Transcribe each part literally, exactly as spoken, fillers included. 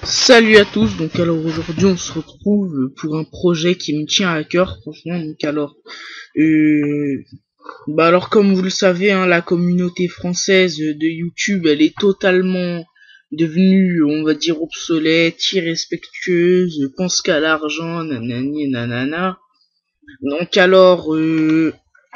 Salut à tous, donc alors aujourd'hui on se retrouve pour un projet qui me tient à cœur, franchement. Donc alors, euh, bah alors comme vous le savez, hein, la communauté française de YouTube, elle est totalement devenue, on va dire, obsolète, irrespectueuse, pense qu'à l'argent, nanani nanana. Donc alors, euh,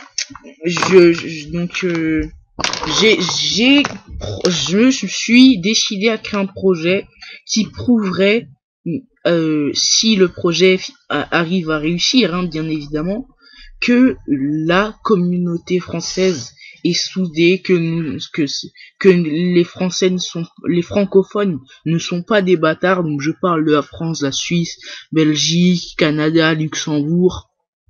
je, je donc euh, j'ai j'ai je me suis décidé à créer un projet qui prouverait, euh, si le projet arrive à réussir, hein, bien évidemment, que la communauté française est soudée, que nous, que que les Français ne sont, les francophones ne sont pas des bâtards. Donc je parle de la France, la Suisse, Belgique, Canada, Luxembourg.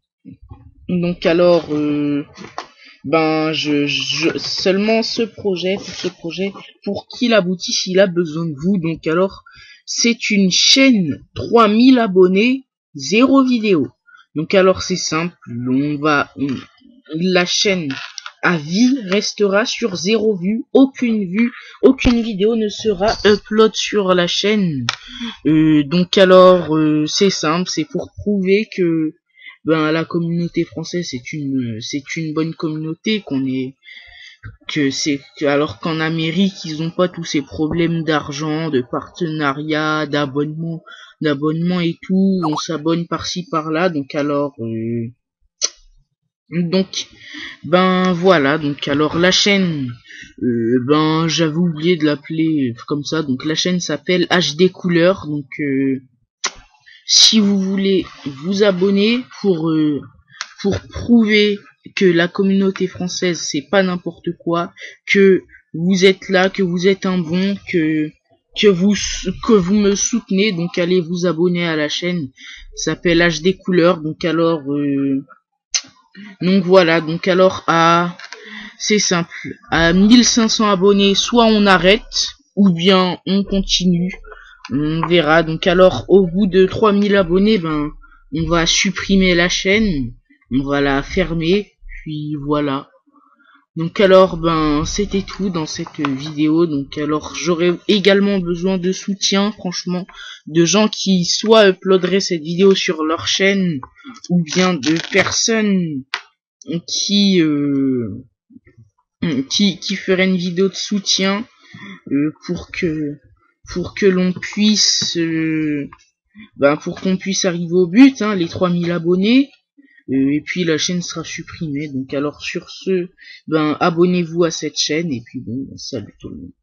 Donc alors, euh, ben je, je seulement ce projet, pour ce projet, pour qu'il aboutisse, il a besoin de vous. Donc alors, c'est une chaîne trois mille abonnés, zéro vidéo. Donc alors c'est simple, on va on, la chaîne à vie restera sur zéro vue, aucune vue, aucune vidéo ne sera upload sur la chaîne. Euh, donc alors euh, c'est simple, c'est pour prouver que ben la communauté française c'est une c'est une bonne communauté, qu'on est que c'est alors qu'en Amérique ils ont pas tous ces problèmes d'argent, de partenariat, d'abonnement, d'abonnement et tout, on s'abonne par-ci par-là. Donc alors euh, donc ben voilà, donc alors la chaîne, euh, ben j'avais oublié de l'appeler comme ça, donc la chaîne s'appelle H D Couleur. Donc euh, si vous voulez vous abonner pour euh, pour prouver que la communauté française c'est pas n'importe quoi, que vous êtes là, que vous êtes un bon, que que vous que vous me soutenez, donc allez vous abonner à la chaîne, ça s'appelle H D Couleur. Donc alors euh, donc voilà, donc alors à c'est simple, à mille cinq cents abonnés, soit on arrête ou bien on continue, on verra. Donc alors au bout de trois mille abonnés, ben on va supprimer la chaîne, on va la fermer, puis voilà. Donc alors ben c'était tout dans cette vidéo. Donc alors j'aurais également besoin de soutien, franchement, de gens qui soit uploaderaient cette vidéo sur leur chaîne, ou bien de personnes qui euh, qui qui feraient une vidéo de soutien, euh, pour que pour que l'on puisse euh, ben pour qu'on puisse arriver au but, hein, les trois mille abonnés. Euh, et puis la chaîne sera supprimée. Donc alors sur ce, ben abonnez-vous à cette chaîne, et puis bon, salut tout le monde.